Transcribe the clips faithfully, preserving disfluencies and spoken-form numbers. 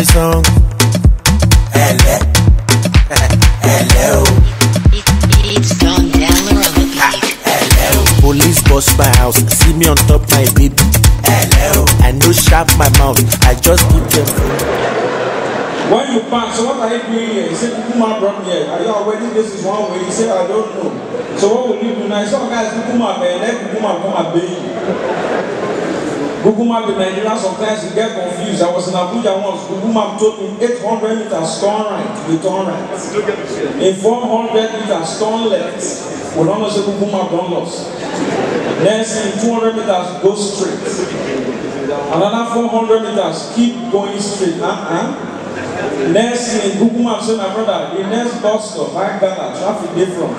my song. Hello. Hello. It's Don Dowler on the beat. Hello. Police bust my house, see me on top my baby. Hello. I no sharp my mouth, I just put them. When you pass, so what are you doing here? He said, Kukuma brought me here. Are you already? This is one way. He said, I don't know. So what will you do now? Some guys, Kukuma, man, let Kukuma come and pay you. Kukuma, the Nigerian, sometimes you get confused. I was in Abuja once. Kukuma told me eight hundred meters turn right to the turn right. In four hundred meters turn left. We don't know say Kukuma don't lost. Next in two hundred meters, go straight. Another four hundred meters, keep going straight. Uh-huh. Next in Kukuma, say my brother, the next bus stop, high Ghana, traffic different.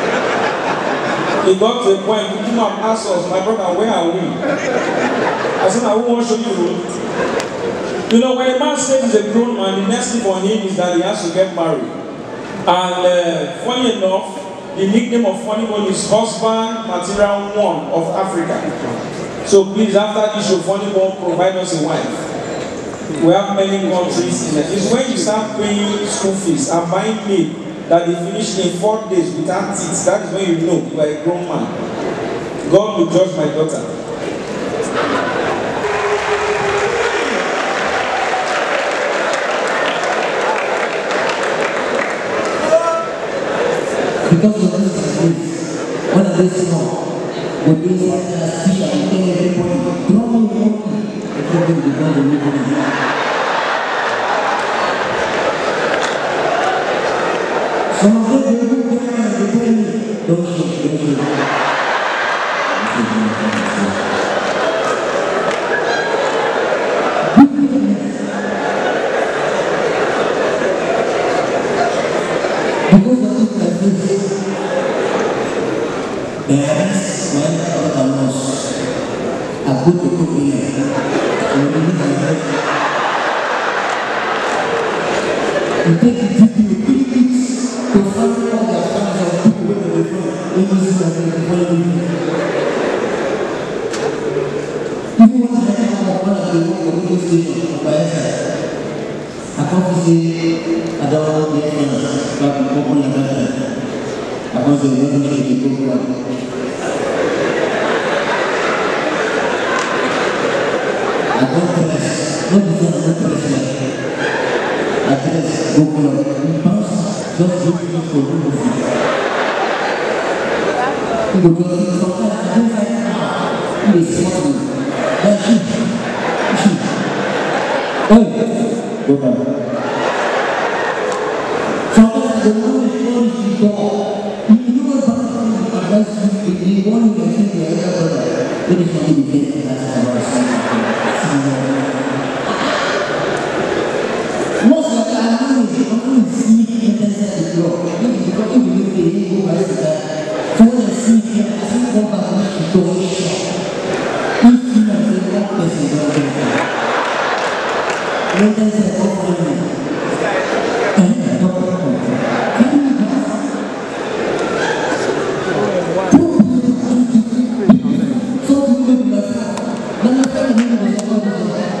He got to a point, Kukuma asked us, my brother, where are we? I said, I won't show you. You know, when a man says he's a grown man, the next thing for him is that he has to get married. And uh, funny enough, the nickname of Funny Bone is Husband Material One of Africa. So please, after this show, Funny Bone provide us a wife. We have many countries in it. It's when you start paying school fees and buying meat that they finish in four days without teeth. That is when you know you are a grown man. God will judge my daughter. Because of this, when I listen on, when they say that I see everybody, throw me one, everybody becomes a new one. Some of them, they don't care, they tell me, don't shoot, don't shoot. Because of this, like this, parents, when other knows, are good to cook in here. And when you need to help, you take it to you, three weeks to find out their friends and people where they're from. When you see that they're following you. Even when I have one of the radio stations by S I can't say I don't get friends, but I'm open like that. I can't say I don't get people. I don't press, not because I don't press. I press, go for it. Bounce, just look for good. Because sometimes I don't like how it's smart. That's it. Hey, go back. Sometimes the one is going to go. You know about unless you want to get the other brother. Then it's going to be getting that about most of the time, I'm sneaking inside the door. Because if you look at it, you go by that. So when I see it, I see one back to the door. If you know the one person is not there. When there's a problem, and the problem, can you pass? So you live in the house. Then I tell you, you was going to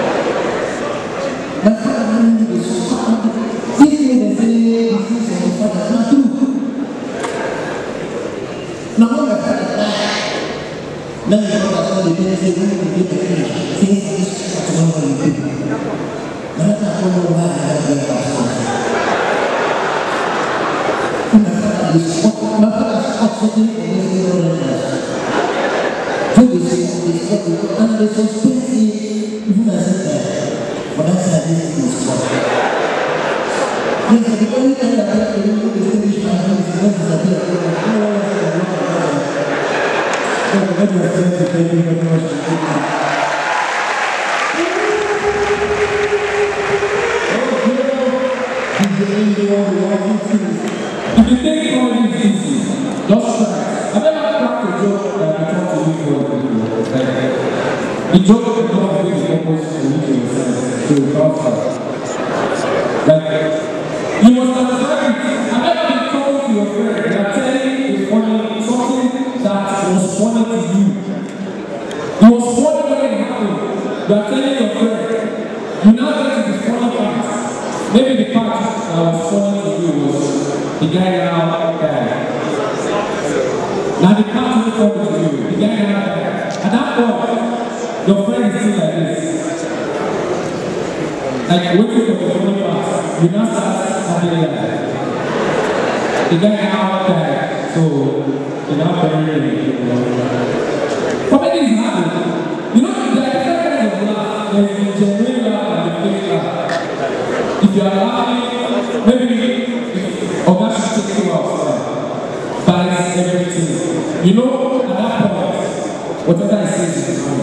but I mean, it's so hard. This is the same as the father, not true. Now, what I had now, you know that the day they will be the finish. Say this to somebody. Now, I don't know why I have the house. My father is my father is absolutely amazing. So this is what and the suspense even as that. But that's how this is possible. Yes, the only thing that I can do is finish my hands is not to appear. So the God of friends, thank you very much. If you take all these easy, just try. I never cracked a joke that I try to do for people. The joke of the God is supposed to reach yourself. To comfort. Like, you must understand it. I never been told to your friend that telling is funny, something that was funny to you. It was funny when it happened. You are telling your friend, you now get to be funny maybe the part I was showing to you was the guy now there. Now the part I was showing to you, the guy now there. At that point, your friend is still like this. Like waiting for the phone pass. You now start having like that. The guy now there, so you now very ready. But many things happen. You know, there are different kinds of laugh. There's the genuine laugh and the fake laugh. If you are laughing, maybe Oga should take you outside, buys everything. You know, at that point, whatever I say is fine.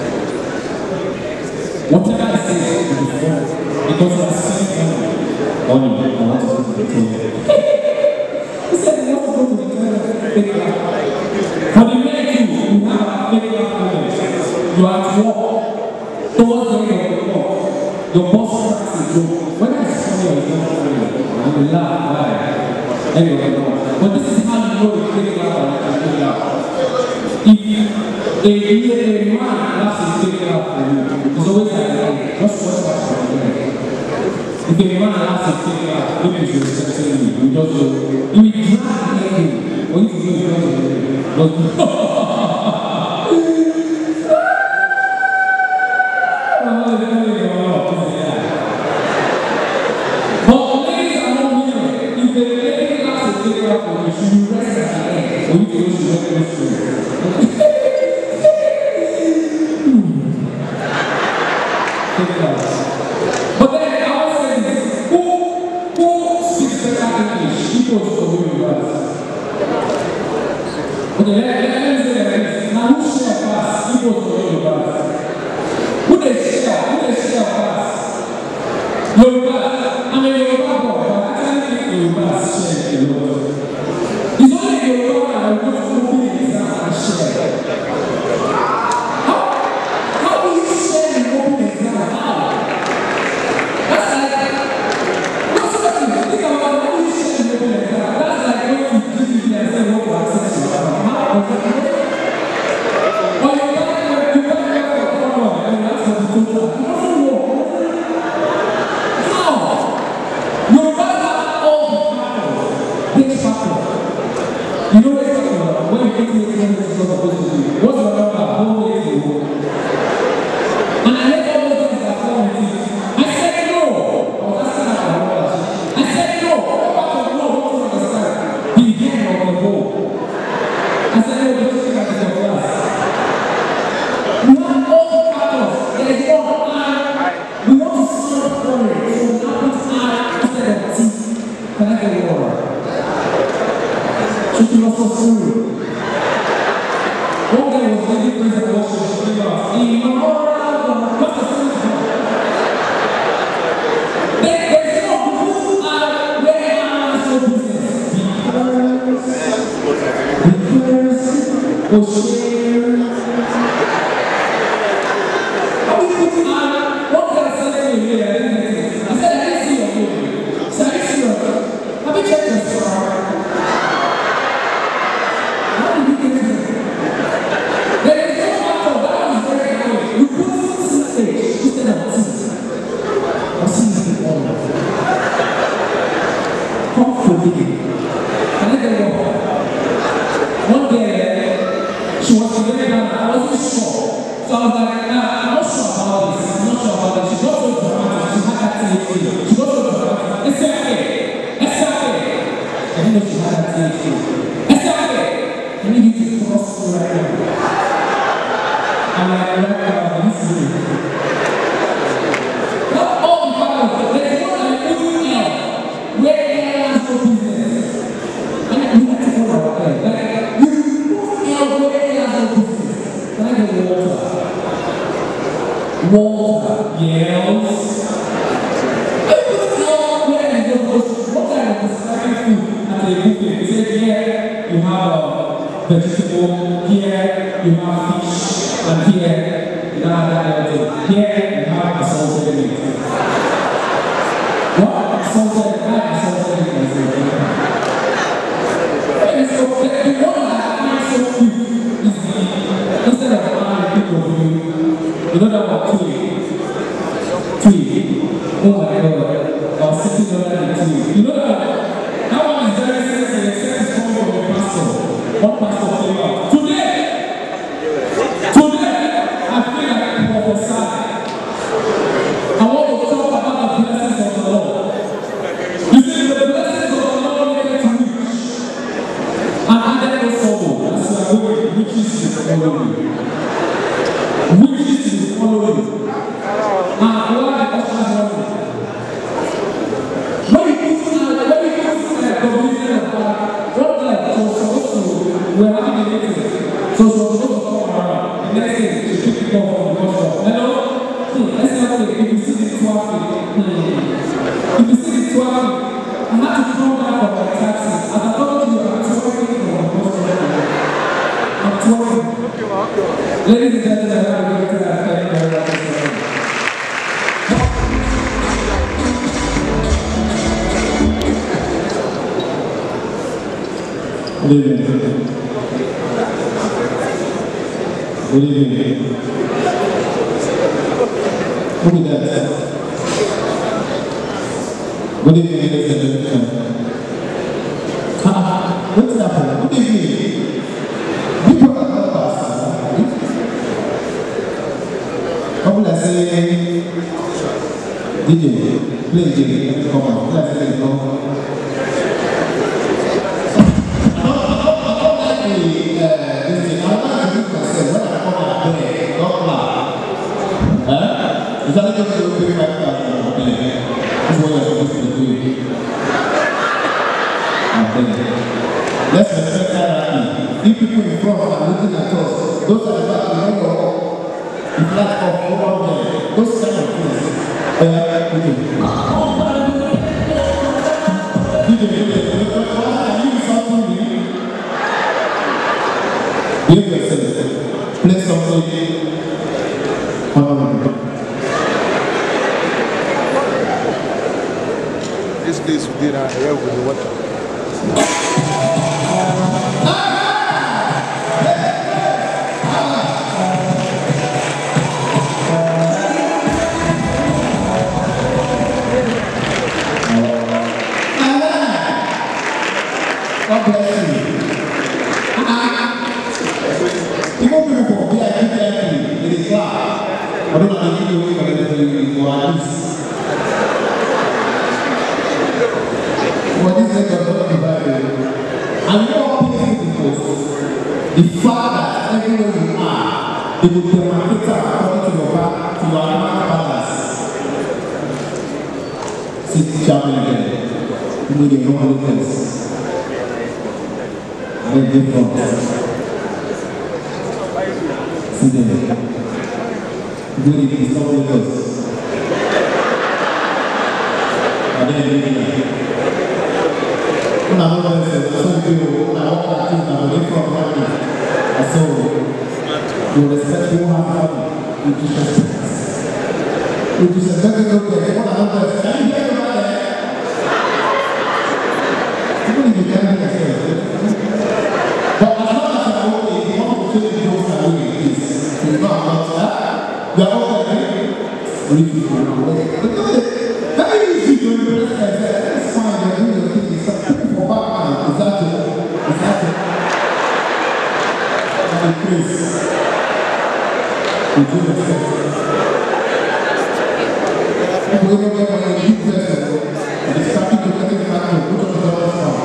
Whatever I say is fine. Because you are seeing money. Money, I want to go to the toilet. He said he wants to go to the toilet. Fake laugh. For the men too, you have a fake laugh moment. You are at work. Towards the end of the work, your boss cracks a joke. When I saw you, it's not funny. I will laugh, right? Anyway, but this is how you know the fake laugh and the fake laugh. If a, a man laughs a fake laugh for you, it's always like, hey, just watch that for a minute. If a man laughs a fake laugh, maybe you should accept you. You just go, you will drag the head. What you do is just go. But then I was saying this, who, who speaks better English? People to the universe. Okay, let, let, let me say like this. Now who share class? People to the universe. Who they share? Who they share class? Yoruba. I mean Yoruba boy, but I can't think Yoruba share a lot. It's only Yoruba that will go to open the exam and share. How? How do you share the open exam? How? That's like, no, seriously, think about how do you share the open exam? That's like going to G T V and say what to access your account. How does it work? Or you buy you buy your phone and you ask for the total. It doesn't work. How? Yoruba have all the factors. Which factor? You know what it's about? When you get to the exam, it's not supposed to be. What's your number? How many do you want? And I let all those things that fall with it. I said no. I was asking her about what I said no. What part of no? What do you understand? The game of the ball. I said no, don't think that is your class. We have all the factors. There is one eye. We want to solve for it. So we now put eye instead of T. Can I get water? So she was so through. One day was really praise and worship. She was in memorial. What's the thing? There is no who are where are so business. Because because O'Shea. How we put on what they are selling here? I said I didn't see your movie. So I didn't see your have you checked your store? How did you get it? There is no factor that is very high. You put stage instead of T. Or C is the one. Come for me. Can I get one? One day, she was very bad. I wasn't sure. So I was like, nah, I'm not sure about this. I'm not sure about this. She got so dramatic. She had that T H C. She got so dramatic. It's okay. It's okay. I didn't know she had that T H C. It's okay. I need you to cross me right now. I'm like, right now, this is it. Not all the factors. There's one that I put in L. Where airlines do business. And you have to go out there. Like, you put L where airlines do business. Can I get water? Water. Yes. I put L where airlines do business. What kind of describing food at a buffet? They said, here you have a vegetable, here you have fish, and here you don't have that other thing. Here you have assaulted meat. What? Assaulted? I have assaulted meat. And so the one that I find so cute is the, instead of buying people who, you know that one, tweet. Tweet. Oh my god. Or sitting under the tree. You know that that one is very sensitive, except it's coming from the pastor. What pastor came out. Today, today, I feel like I prophesy. I want to talk about the blessings of the Lord. You see, the blessings of the Lord make it rich. And added no sorrow. That's why we riches is following. Riches is following. And why the ushers running? When you put when you put the business of God, what like so supposed to we're having a meeting. So so supposed to come around. The next thing is to pick people from the workshop. Hello? Hmm, let's not say if you see this traffic, hmm. If you see this traffic, I have to come down from my taxi. As I told you, I'm twerking from the workshop. I'm twerking. Ladies and gentlemen, I have a good time. Thank you very much. Good evening. Good evening. Who is that? Good evening, ladies and gentlemen. What's happening? Good evening. People are not passing. How will I say? D J, play D J. Come on, let's say no. Is that just a little bit like that? That's what you're supposed to be doing. Let's respect hierarchy. If people in front are looking at us, those are the back, you know, the flat of over there, those kind of things. Uh, okay. D J, D J, are you insulting me? Behave yourself. Play something. Honorable. This place we did out here with the water. God bless you. People people for V I P entry, it is class. I don't know how to give you away for everything for at least. For this record, not the Bible. And you know what people the fact that everywhere you are, they will demarcate according to your back, to your animal balance. Sit charming there. You know they know how it is. Very different. See them. Good evening, stop with us. And then you when I walk out, I saw you, when I walk out, I went from money. I saw you respect you have money. You disrespect. You disrespect it over there. When I walk out, can you hear about that? Even if you can't hear yourself. But as long as I'm okay, if you want to change the jokes and doing this, you know I'm not that. You are okay. Rich people now. Very easy to impress myself. That's fine. You're doing your thing. It's people for background. Is that it? Is that it? And the praise. You do respect. People don't get money. You bless them. And it's starting to get it back to put on the other side.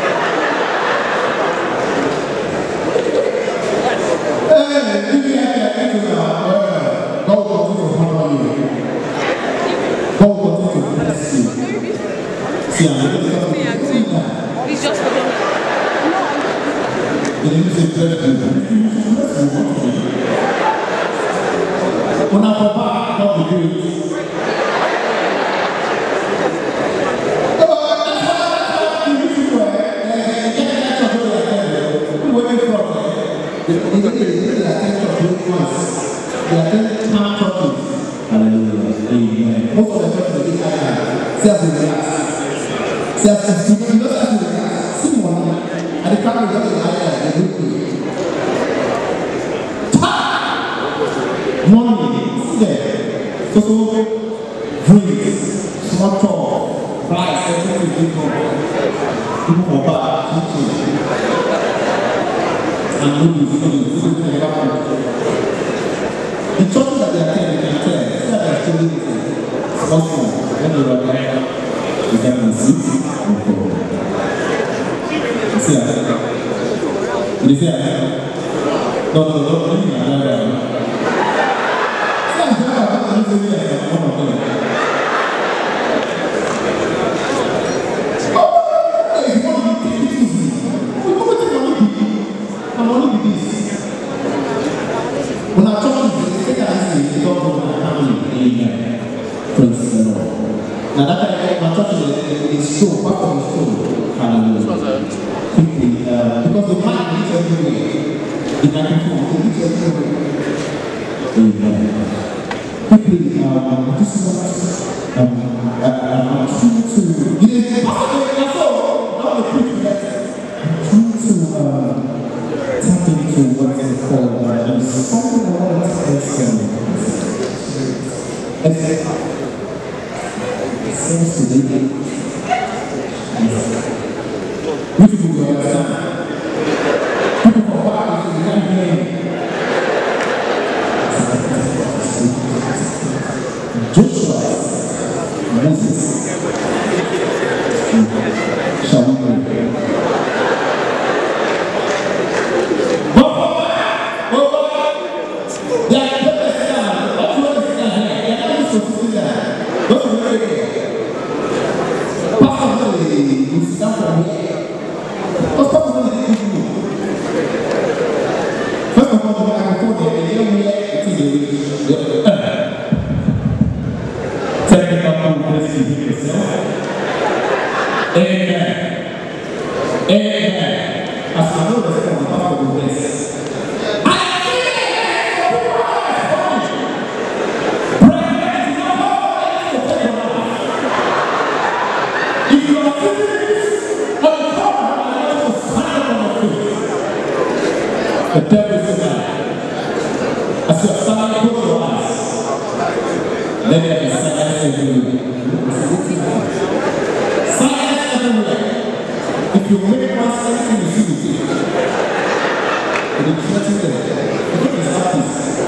Hey, give me a hand to now. God will continue to honor you. God will continue to bless you. See, I'm going to tell you. It's just for them. They didn't say bless you. When I go back, God will do it. They attend church once. They attend town churches. Hallelujah. Amen. Most of the churches they did that. Self-relax. Self-relax. You don't have to relax. See money. And the crowd is not in higher. They do it. Money. See there. So, so, drinks, small talk, rice. expecting to give up. People for back, teaching. And ladies, ladies, this is the back. The churches that they attend, they can tell. It's not like telling you it's possible. When you are there, you can sit and go. See that? You see that? No, no, no, no, no, no, no. See that? I'm going to say that. I'm going to say that. When I talk to you, they say that they talk about my family. Amen. Praise the Lord. Now that I my church is so back on the stone. Hallelujah. Quickly, uh, because the mic reaches everywhere. The microphone reaches everywhere. Amen. Quickly, um, I just want um, I, I, I'm trying to. You know, that's all. Not the preaching letter. I'm trying to uh, tap into what is called uh, something I want to explain. It seems to be which people will understand. People from Bible to the young men. Joshua, Moses, shall we pray? The devil is alive. As you are standing, close your eyes. Let there be silence everywhere. Silence everywhere. If you make one silence, you see the thing. It will threaten them. Look at the artist.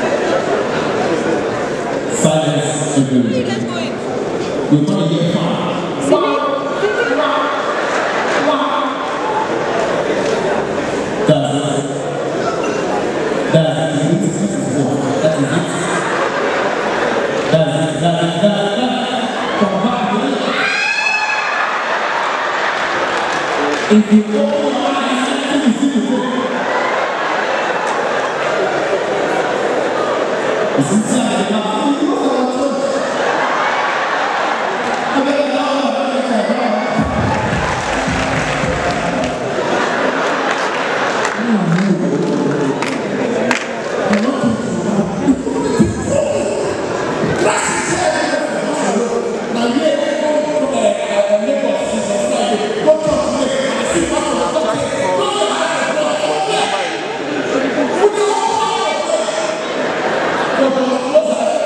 Silence everywhere. You're going to get far. Wow. That's it. That is it. That is it. That is it. That is that. Come back. If you go to the eyes, you see the thing. It's inside the house. Thank you.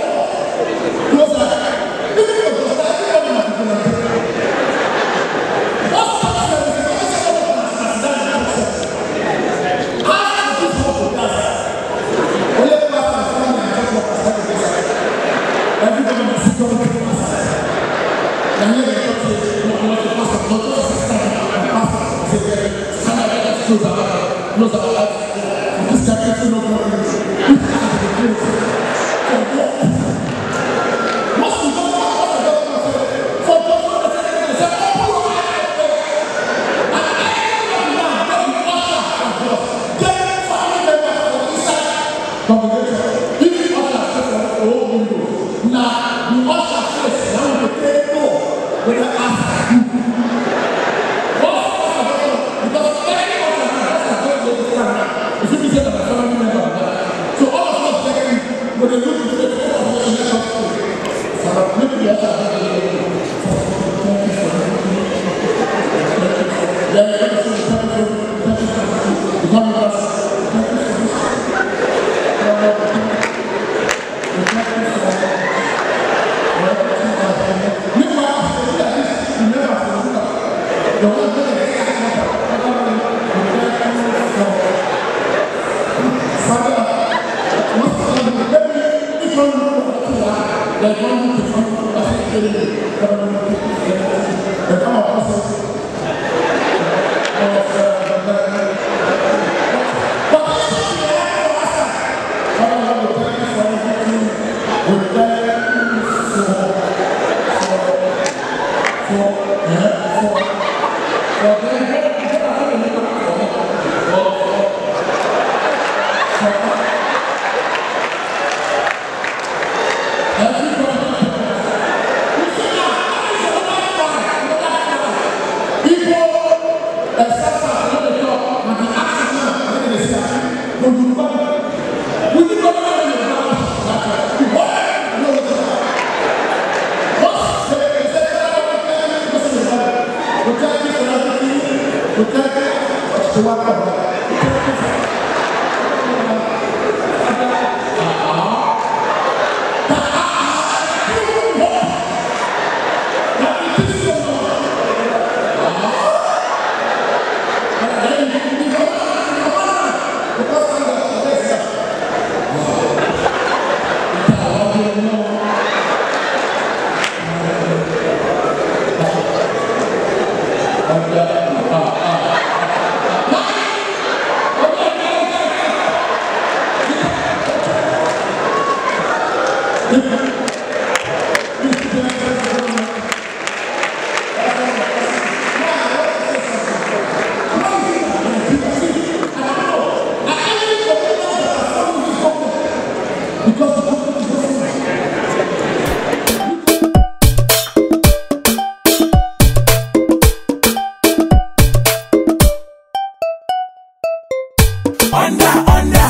Under, under,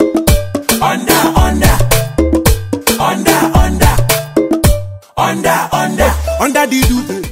under, under, under, under, under, under, under the duvet.